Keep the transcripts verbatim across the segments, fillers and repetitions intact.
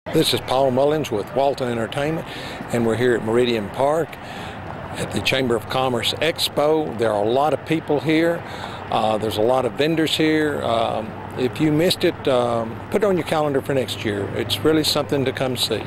This is Paul Mullins with Walton Entertainment, and we're here at Meridian Park at the Chamber of Commerce Expo. There are a lot of people here. Uh, there's a lot of vendors here. Um, if you missed it, um, put it on your calendar for next year. It's really something to come see.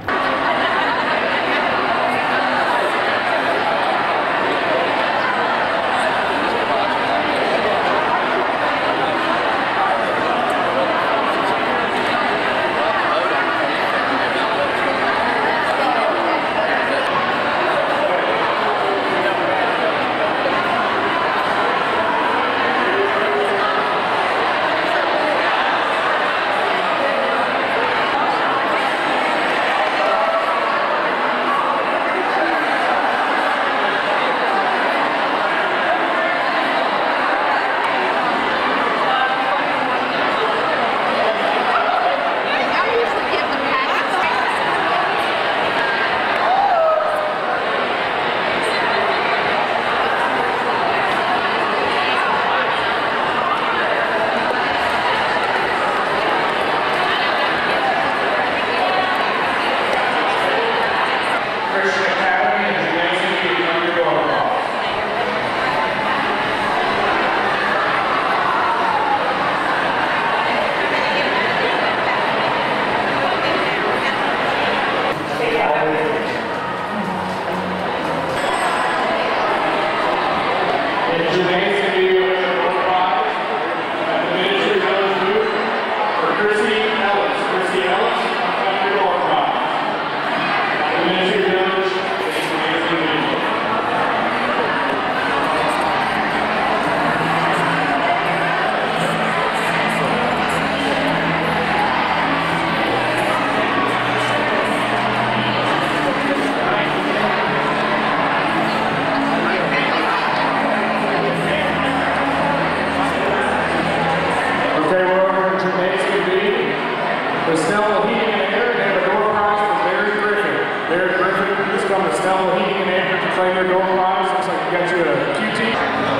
The Snell Heating and Air, they have a door prize for Barry Griffin. Barry Griffin, just come to Snell Heating and Air to claim your door prize. Looks like you got you a Q T.